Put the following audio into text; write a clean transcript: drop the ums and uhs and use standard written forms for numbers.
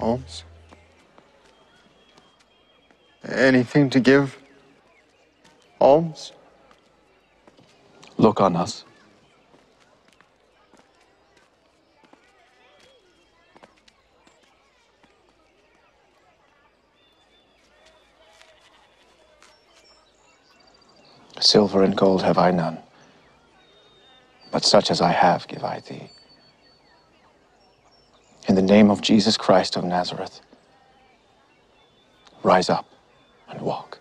Alms? Anything to give? Alms? Look on us. Silver and gold have I none, but such as I have give I thee. In the name of Jesus Christ of Nazareth, rise up and walk.